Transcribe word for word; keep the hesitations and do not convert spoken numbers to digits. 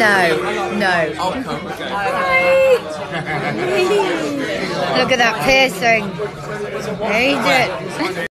No, no. I'll come, okay. Look at that piercing. He did.